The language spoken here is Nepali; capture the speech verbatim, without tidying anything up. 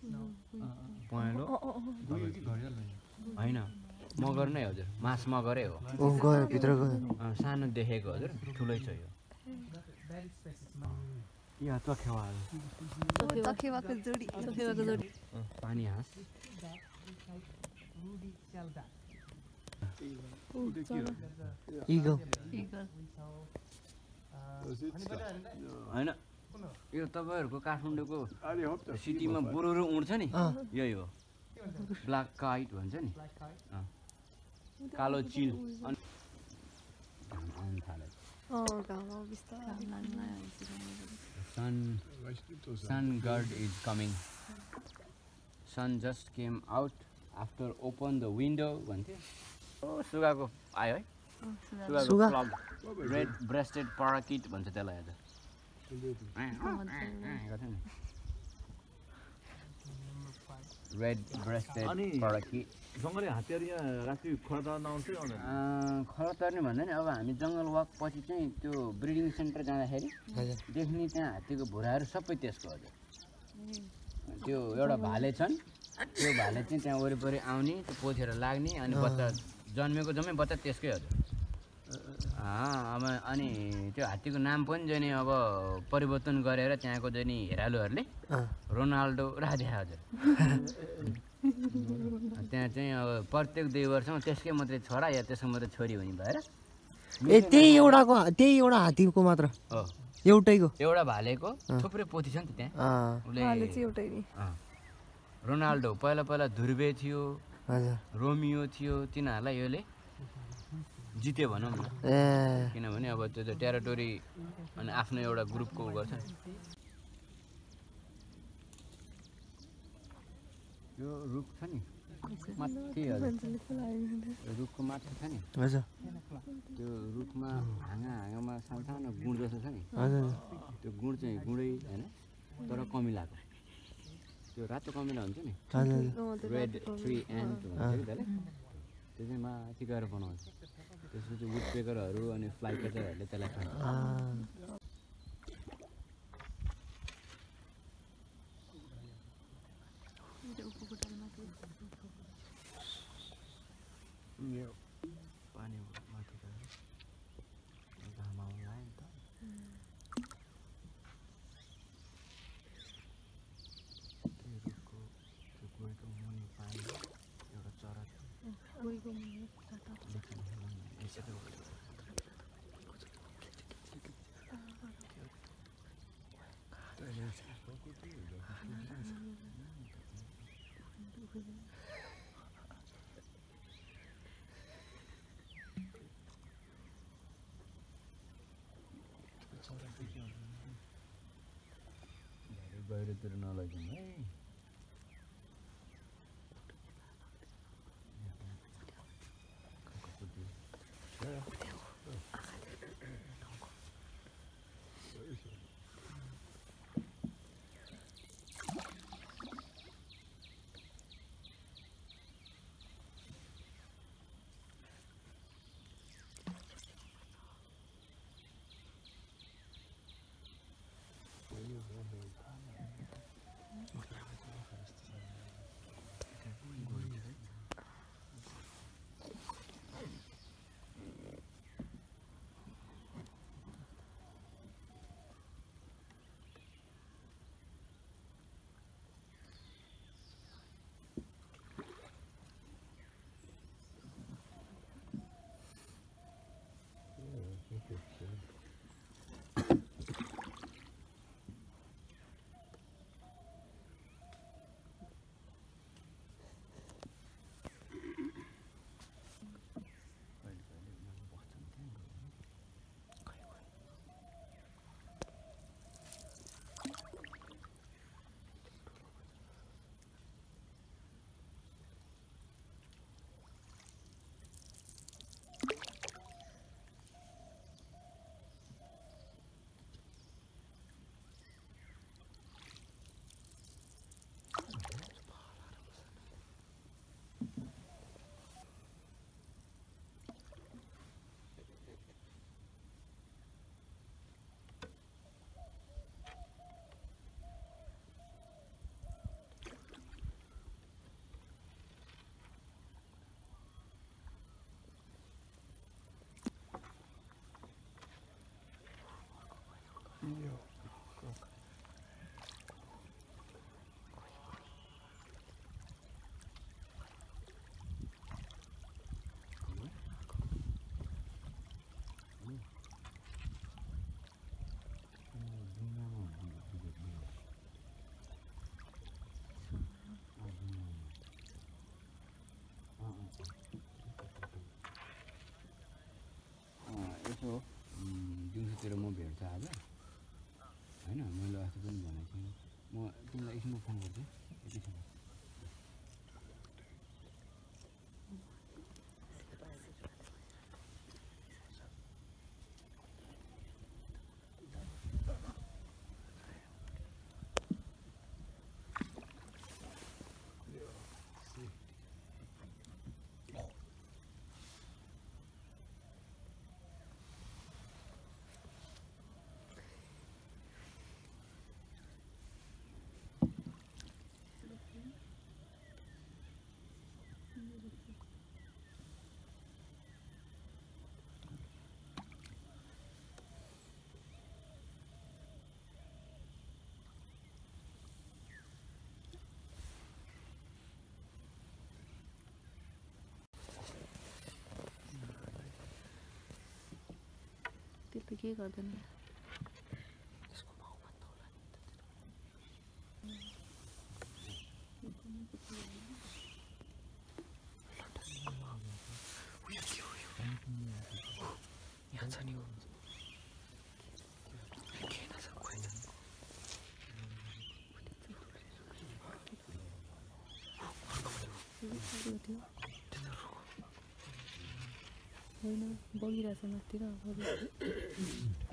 पहेँलो होइन मगर नै हजुर मास मगरै हो ओ गयो भित्र गयो सानो देखेको हजुर ठुलै छ यो यहाँ चखेवाहरू चखेवाको जोडी चखेवाको जोडी पानी हाँस इगल होइन यो तपाईँहरूको काठमाडौँको सिटीमा बुरुरु उड्छ नि यही हो ब्ल्याक काइट भन्छ नि कालो चिल आउनु थाल्यो sun sun god is coming sun just came out after open the window भन्थ्यो सुगाको आयो है सुगाको रेड ब्रेस्टेड parakeet भन्छ त्यसलाई आज रेड ब्रेस्टेड parakeet जङ्गली हात्तीहरू यहाँ राति खोला तर्न आउँछ खोला तर्ने भन्दा नि अब हामी जङ्गल वाक पछि चाहिँ त्यो ब्रिडिङ सेन्टर जाँदाखेरि देख्ने त्यहाँ हात्तीको भुराहरू सबै त्यसको हजुर त्यो एउटा भाले छन् त्यो भाले चाहिँ त्यहाँ वरिपरि आउने त्यो पोथेर लाग्ने अनि बच्चा जन्मेको जम्मै बच्चा त्यसकै हजुर अब अनि त्यो हात्तीको नाम पनि चाहिँ नि अब परिवर्तन गरेर त्यहाँको चाहिँ नि हेरालुहरूले रोनाल्डो राखिदिए हजुर त्यहाँ चाहिँ अब प्रत्येक दुई वर्षमा त्यसकै मात्रै छोरा या त्यसको मात्रै छोरी हुने भएर ए त्यही एउटाको त्यही एउटा हात्तीको मात्र हो एउटैको एउटा भालेको थुप्रै पोथी छ नि त त्यहाँ उसले रोनाल्डो पहिला पहिला ध्रुवे थियो रोमियो थियो तिनीहरूलाई यसले जित्यो भनौँ न किनभने अब त्यो त टेरिटोरी अनि आफ्नो एउटा ग्रुपको गर्छ यो रुख छ नि माथि रुखको माथि छ नि त्यो रुखमा हाँगा हाँगामा सानो गुड जस्तो छ नि त्यो गुड चाहिँ गुडै होइन तर कमिलाको त्यो रातो कमिला हुन्छ नि रेड ट्री एन्ड हुन्छ कि त्यसले त्यो चाहिँ माथि गएर बनाउँछ त्यसपछि वुड पेकरहरू अनि फ्लाइ क्याचरहरूले त्यसलाई खान्छ पानी माथि गएर घाम आउनु लाग्यो नि त त्यो रुखको त्यो गोहीको मुनि पानी एउटा चरा थियो बाहिरतिर नलैजाउँ है यसो दिउँसोतिर म भेट्छु आज होइन मैले अस्ति पनि भनेको थिएँ म तिमीलाई एकछिनमा फोन गर्छु एकैछिन त्यसले के गर्दैन यहाँ छ नि हो होइन बगिरहेछ माथितिर